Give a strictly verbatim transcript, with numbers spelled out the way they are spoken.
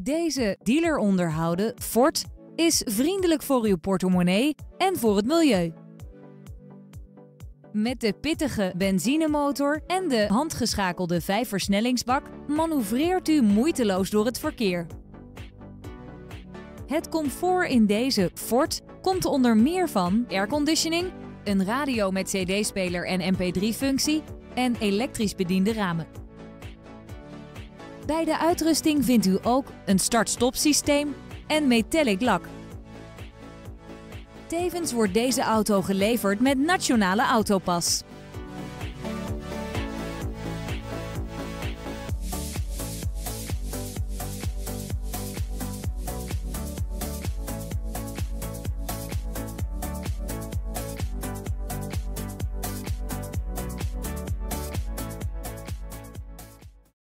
Deze dealeronderhouden Ford is vriendelijk voor uw portemonnee en voor het milieu. Met de pittige benzinemotor en de handgeschakelde vijfversnellingsbak manoeuvreert u moeiteloos door het verkeer. Het comfort in deze Ford komt onder meer van airconditioning, een radio met cd-speler en M P drie functie en elektrisch bediende ramen. Bij de uitrusting vindt u ook een start-stop systeem en metallic lak. Tevens wordt deze auto geleverd met Nationale Autopas.